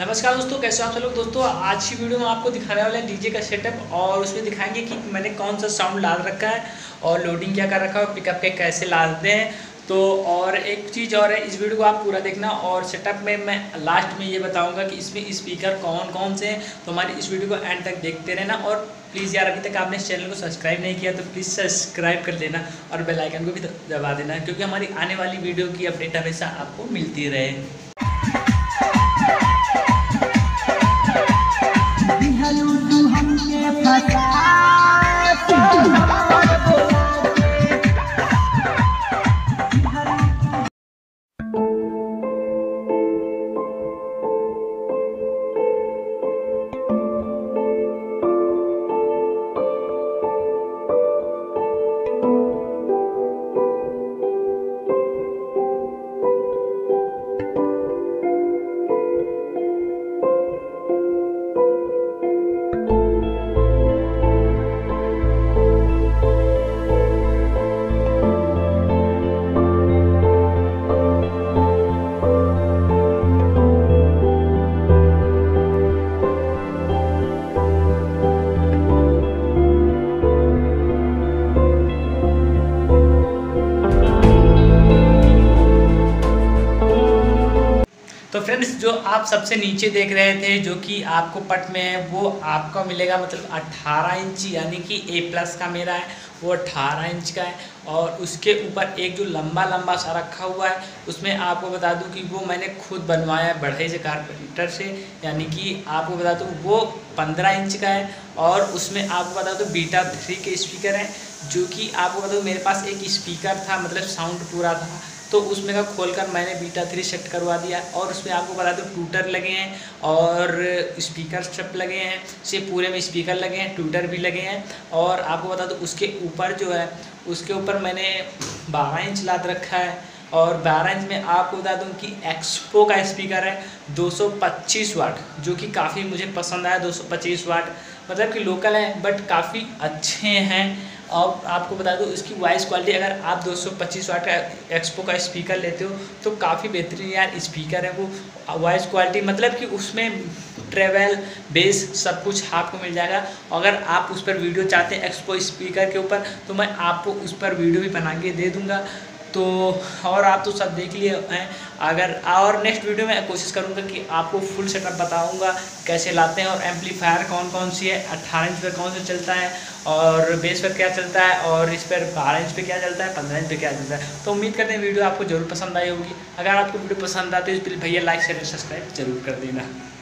नमस्कार दोस्तों, कैसे हो आप सब लोग। दोस्तों आज की वीडियो में आपको दिखाने वाला है डीजे का सेटअप और उसमें दिखाएंगे कि मैंने कौन सा साउंड डाल रखा है और लोडिंग क्या कर रखा है और पिकअप के कैसे लाते हैं। तो और एक चीज़ और है, इस वीडियो को आप पूरा देखना और सेटअप में मैं लास्ट में ये बताऊंगा कि इसमें स्पीकर कौन कौन से हैं। तो हमारी इस वीडियो को एंड तक देखते रहना और प्लीज़ यार, अभी तक आपने इस चैनल को सब्सक्राइब नहीं किया तो प्लीज़ सब्सक्राइब कर देना और बेल आइकन को भी दबा देना, क्योंकि हमारी आने वाली वीडियो की अपडेट हमेशा आपको मिलती रहे। तो फ्रेंड्स, जो आप सबसे नीचे देख रहे थे जो कि आपको पट में है, वो आपका मिलेगा मतलब 18 इंच, यानी कि A+ का मेरा है वो 18 इंच का है। और उसके ऊपर एक जो लंबा लंबा सा रखा हुआ है, उसमें आपको बता दूं कि वो मैंने खुद बनवाया है बढ़ई से, कारपेंटर से, यानी कि आपको बता दूं वो 15 इंच का है। और उसमें आपको बता दूं बीटा 3 के स्पीकर हैं, जो कि आपको बता दूं मेरे पास एक स्पीकर था, मतलब साउंड पूरा था, तो उसमें का खोलकर मैंने बीटा 3 सेट करवा दिया। और उसमें आपको बता दो ट्यूटर लगे हैं और स्पीकर सब लगे हैं, से पूरे में स्पीकर लगे हैं, ट्यूटर भी लगे हैं। और आपको बता दो उसके ऊपर जो है, उसके ऊपर मैंने 12 इंच लाद रखा है। और 12 इंच में आपको बता दूं कि एक्सपो का स्पीकर है 225 वाट, जो कि काफ़ी मुझे पसंद आया। 225 वाट मतलब कि लोकल है बट काफ़ी अच्छे हैं। और आपको बता दूं इसकी वॉइस क्वालिटी, अगर आप 225 वाट का एक्सपो का स्पीकर लेते हो तो काफ़ी बेहतरीन यार स्पीकर है वो। वॉइस क्वालिटी मतलब कि उसमें ट्रेवल बेस सब कुछ आपको मिल जाएगा। अगर आप उस पर वीडियो चाहते हैं एक्सपो स्पीकर के ऊपर, तो मैं आपको उस पर वीडियो भी बना के दे दूँगा। तो और आप तो सब देख लिए हैं। अगर और नेक्स्ट वीडियो में कोशिश करूंगा कि आपको फुल सेटअप बताऊंगा कैसे लाते हैं, और एम्पलीफायर कौन कौन सी है, 18 इंच पर कौन सा चलता है और बेस पर क्या चलता है, और इस पर 12 इंच पे क्या चलता है, 15 इंच पे क्या चलता है। तो उम्मीद करते हैं वीडियो आपको जरूर पसंद आई होगी। अगर आपको वीडियो पसंद आती है तो भैया लाइक शेयर सब्सक्राइब जरूर कर देना।